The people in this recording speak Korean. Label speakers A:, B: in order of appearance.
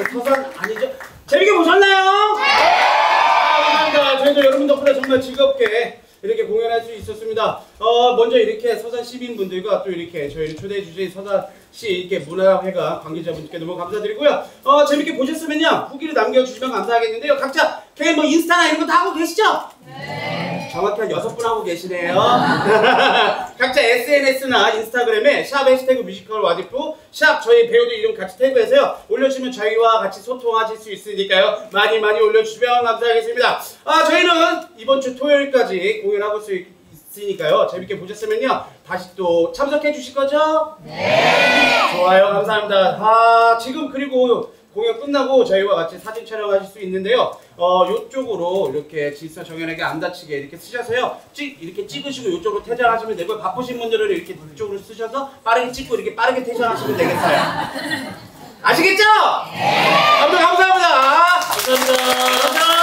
A: 서산 아니죠? 재밌게 보셨나요? 네! 감사합니다. 저희도 여러분 덕분에 정말 즐겁게 이렇게 공연할 수 있었습니다. 먼저 이렇게 서산 시민분들과 또 이렇게 저희를 초대해 주신 서산시 이렇게 문화회관 관계자분들께 너무 감사드리고요. 재밌게 보셨으면요 후기를 남겨주시면 감사하겠는데요. 각자 개인 뭐 인스타나 이런 거 다 하고 계시죠? 네. 정확히 한 6분 하고 계시네요. 각자 SNS나 인스타그램에 샵 해시태그 뮤지컬 와디프 샵 저희 배우들 이름 같이 태그해서요 올려주시면 저희와 같이 소통하실 수 있으니까요 많이 올려주시면 감사하겠습니다. 저희는 이번 주 토요일까지 공연하고 있으니까요 재밌게 보셨으면요 다시 또 참석해 주실 거죠? 네. 좋아요, 감사합니다. 지금 그리고 공연 끝나고 저희와 같이 사진 촬영하실 수 있는데요. 요쪽으로 이렇게 질서 정연하게 안 다치게 이렇게 쓰셔서요. 이렇게 찍으시고 요쪽으로 퇴장하시면 되고요. 바쁘신 분들은 이렇게 이쪽으로 쓰셔서 빠르게 찍고 이렇게 빠르게 퇴장하시면 되겠어요. 아시겠죠? 네. 감사합니다. 감사합니다.